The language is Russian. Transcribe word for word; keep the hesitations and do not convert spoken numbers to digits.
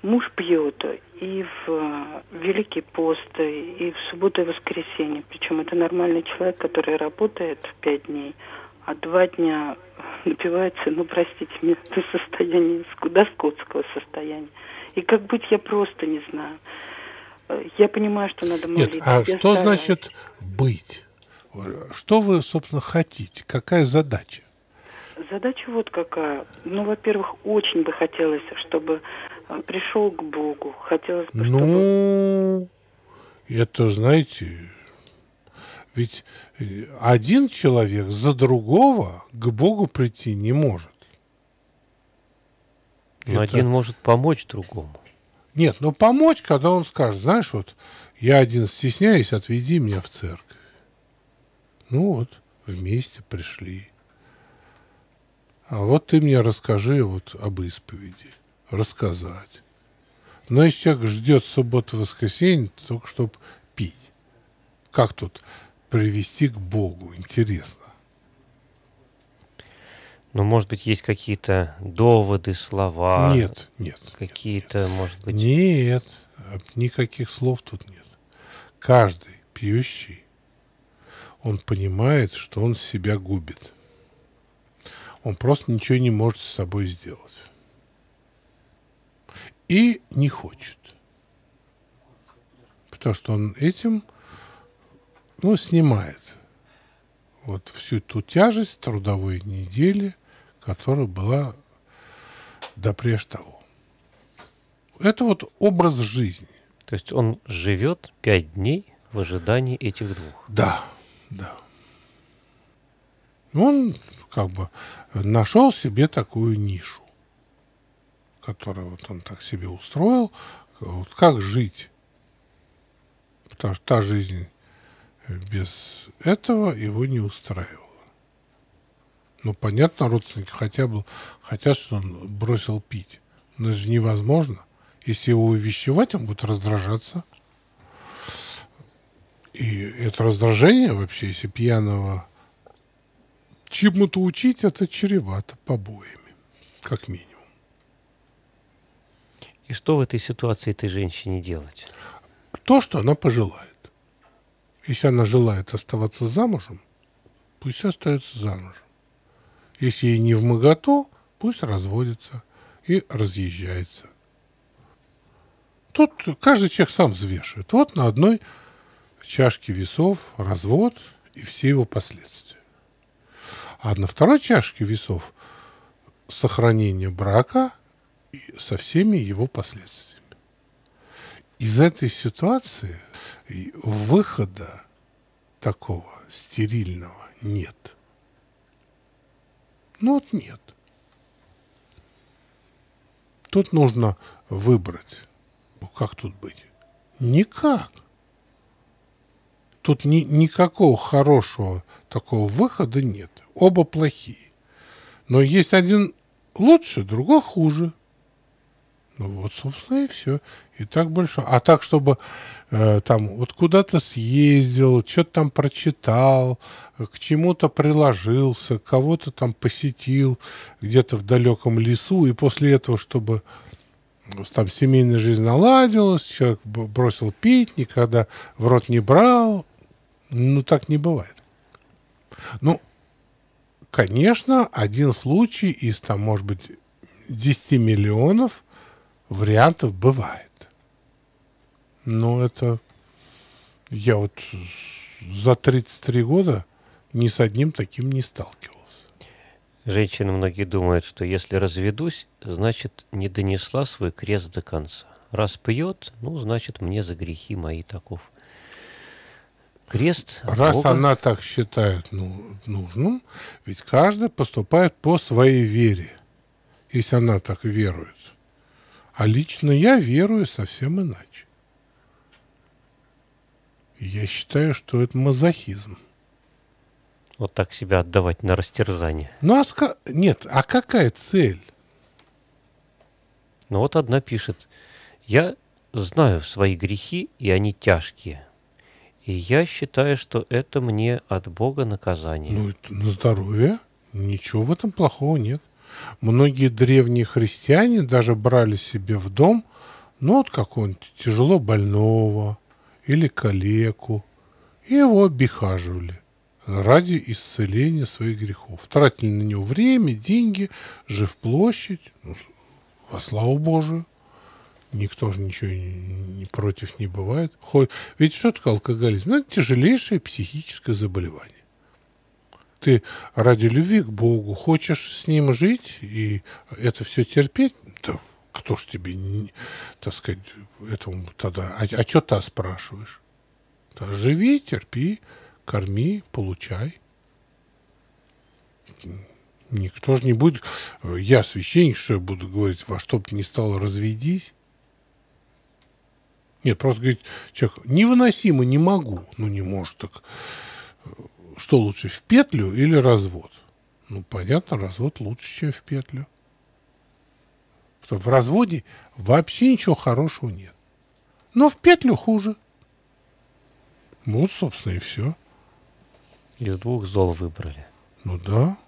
муж пьет и в Великий пост, и в субботу и воскресенье. Причем это нормальный человек, который работает в пять дней, а два дня напивается, ну, простите меня, до состояния, до скотского состояния. И как быть, я просто не знаю. Я понимаю, что надо молиться. Нет, а я что стараюсь. значит быть? Что вы, собственно, хотите? Какая задача? Задача вот какая. Ну, во-первых, очень бы хотелось, чтобы пришел к Богу. Хотелось бы, чтобы... Ну, это, знаете, ведь один человек за другого к Богу прийти не может. Но это... один может помочь другому. Нет, но помочь, когда он скажет, знаешь, вот, я один стесняюсь, отведи меня в церковь. Ну вот, вместе пришли. А вот ты мне расскажи вот об исповеди. Рассказать. Но если человек ждет субботу-воскресенье, только чтобы пить. Как тут привести к Богу? Интересно. Ну, может быть, есть какие-то доводы, слова? Нет, нет. Какие-то, нет, может быть... Нет, никаких слов тут нет. Каждый пьющий, он понимает, что он себя губит. Он просто ничего не может с собой сделать. И не хочет. Потому что он этим, ну, снимает вот всю ту тяжесть трудовой недели, которая была допреж того. Это вот образ жизни. То есть он живет пять дней в ожидании этих двух. Да, да. Он как бы нашел себе такую нишу, которую вот он так себе устроил, вот как жить. Потому что та жизнь без этого его не устраивала. Ну, понятно, родственники хотя бы хотят, что он бросил пить. Но это же невозможно. Если его увещевать, он будет раздражаться. И это раздражение вообще, если пьяного чему-то учить, это чревато побоями, как минимум. И что в этой ситуации этой женщине делать? То, что она пожелает. Если она желает оставаться замужем, пусть остается замужем. Если ей не вмоготу, пусть разводится и разъезжается. Тут каждый человек сам взвешивает. Вот на одной чашке весов развод и все его последствия. А на второй чашке весов сохранение брака и со всеми его последствиями. Из этой ситуации выхода такого стерильного нет. Ну вот нет. Тут нужно выбрать. Ну как тут быть? Никак. Тут ни, никакого хорошего такого выхода нет. Оба плохие. Но есть один лучше, другой хуже. Ну вот, собственно, и все. И так больше. А так, чтобы э, там вот куда-то съездил, что-то там прочитал, к чему-то приложился, кого-то там посетил где-то в далеком лесу, и после этого, чтобы там семейная жизнь наладилась, человек бросил пить, никогда в рот не брал. Ну, так не бывает. Ну, конечно, один случай из, там, может быть, десяти миллионов вариантов бывает. Но это... Я вот за тридцать три года ни с одним таким не сталкивался. Женщины многие думают, что если разведусь, значит, не донесла свой крест до конца. Раз пьет, ну, значит, мне за грехи мои таков крест. Раз Бога. она так считает ну, нужным, ведь каждый поступает по своей вере, если она так верует. А лично я верую совсем иначе. Я считаю, что это мазохизм. Вот так себя отдавать на растерзание. Ну, а ска... нет, а какая цель? Ну вот одна пишет: я знаю свои грехи, и они тяжкие. И я считаю, что это мне от Бога наказание. Ну, это на здоровье. Ничего в этом плохого нет. Многие древние христиане даже брали себе в дом, ну, вот какого-нибудь тяжело больного или калеку, и его обихаживали ради исцеления своих грехов. Тратили на него время, деньги, жилплощадь, ну, во славу Божию. Никто же ничего не, не против не бывает. Хоть, ведь что такое алкоголизм? Ну, это тяжелейшее психическое заболевание. Ты ради любви к Богу хочешь с ним жить и это все терпеть? Да кто ж тебе, не, так сказать, этому тогда... А, а что ты спрашиваешь? Да, живи, терпи, корми, получай. Никто же не будет... Я священник, что я буду говорить, во что бы ни стало, разведись. Нет, просто говорит человек, невыносимо, не могу. Ну, не может так... Что лучше, в петлю или развод? Ну, понятно, развод лучше, чем в петлю. Потому что в разводе вообще ничего хорошего нет. Но в петлю хуже. Вот, собственно, и все. Из двух зол выбрали. Ну да.